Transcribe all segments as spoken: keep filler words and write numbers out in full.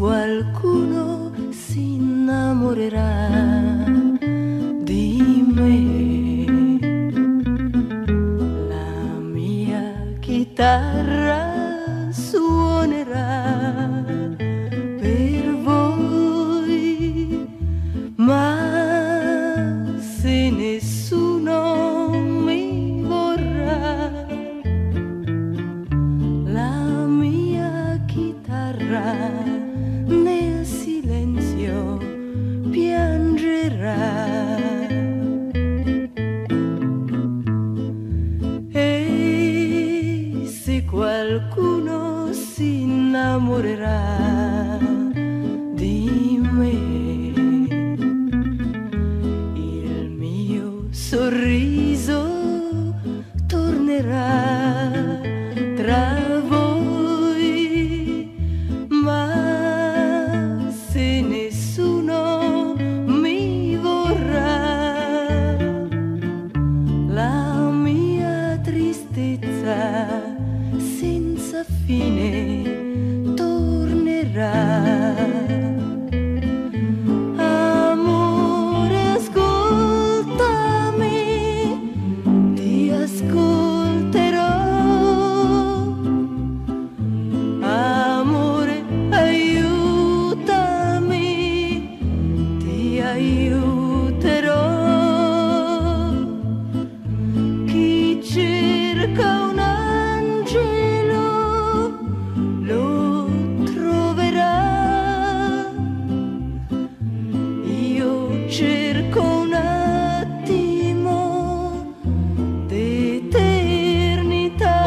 qualcuno si innamorerà di me, la mia chitarra suonerà per voi, ma se nessuno mi vorrà, la mia chitarra nel silenzio piangerà. E se qualcuno si innamorerà di me, il mio sorriso tornerà tra voi, ma se nessuno mi vorrà, la mia tristezza senza fine tornerà. Amore, ascoltami, ti ascolterò. Amore, aiutami, ti aiuterò. Chi cerca un angelo lo troverà. Io cerco un attimo d'eternità.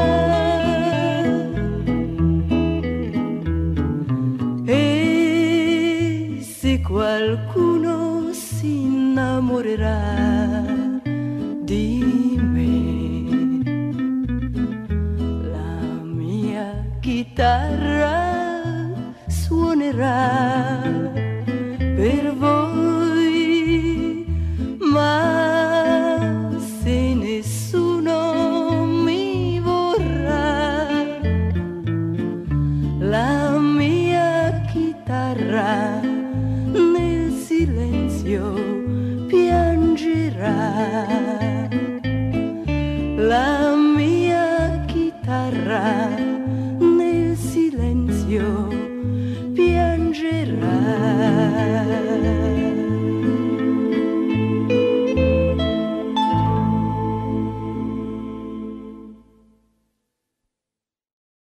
E se qualcuno si innamorerà di me, la mia chitarra suonerà